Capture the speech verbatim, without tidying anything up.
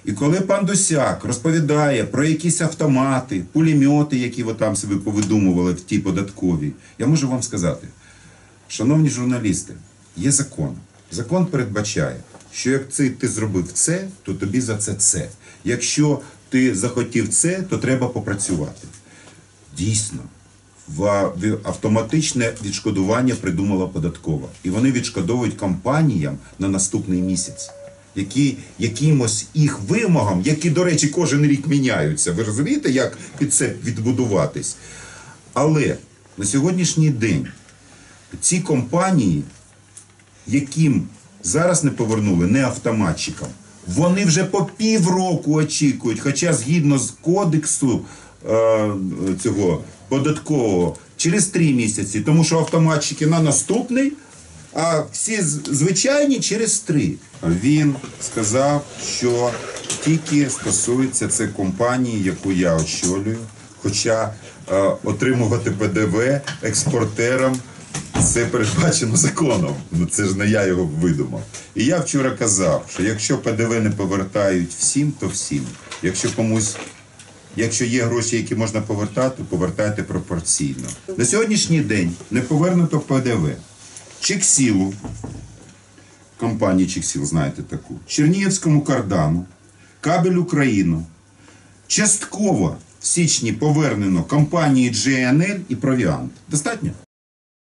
І коли пан Дусяк розповідає про якісь автомати, пулемети, які ви там собі повидумували в тій податковій, я можу вам сказати, шановні журналісти, є закон. Закон передбачає, що як ти, ти зробив це, то тобі за це це. Якщо ти захотів це, то треба попрацювати. Дійсно, в автоматичне відшкодування придумала податкова. І вони відшкодовують компаніям на наступний місяць. Які, якимось їх вимогам, які, до речі, кожен рік міняються. Ви розумієте, як під це відбудуватись? Але на сьогоднішній день ці компанії, яким зараз не повернули, не автоматчикам, вони вже по півроку очікують, хоча згідно з кодексу е, цього податкового, через три місяці, тому що автоматчики на наступний, а всі звичайні через три. Він сказав, що тільки стосується це компанії, яку я очолюю, хоча е, отримувати Пе Де Ве експортерам це передбачено законом. Ну, це ж не я його видумав. І я вчора казав, що якщо Пе Де Ве не повертають всім, то всім. Якщо комусь, якщо є гроші, які можна повертати, повертайте пропорційно. На сьогоднішній день не повернуто Пе Де Ве. Чексілу, компанії Чексіл, знаєте таку, Чернігівському кардану, Кабель Україну. Частково в січні повернено компанії Джей Ен Ель і Провіант. Достатньо?